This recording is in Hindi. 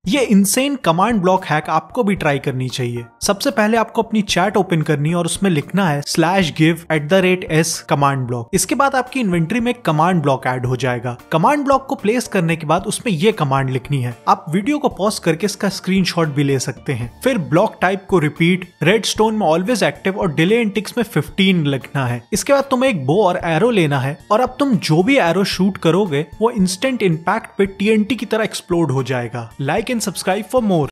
ये इनसेन कमांड ब्लॉक हैक आपको भी ट्राई करनी चाहिए। सबसे पहले आपको अपनी चैट ओपन करनी है और उसमें लिखना है /give@s कमांड ब्लॉक। इसके बाद आपकी इन्वेंटरी में कमांड ब्लॉक ऐड हो जाएगा। कमांड ब्लॉक को प्लेस करने के बाद उसमें ये कमांड लिखनी है। आप वीडियो को पॉज करके इसका स्क्रीनशॉट भी ले सकते हैं। फिर ब्लॉक टाइप को रिपीट, रेडस्टोन में ऑलवेज एक्टिव और डिले इन टिक्स में 15 लिखना है। इसके बाद तुम्हें एक बो और एरो लेना है और अब तुम जो भी एरो शूट करोगे वो इंस्टेंट इंपैक्ट पे TNT की तरह एक्सप्लोड हो जाएगा। Like and subscribe for more.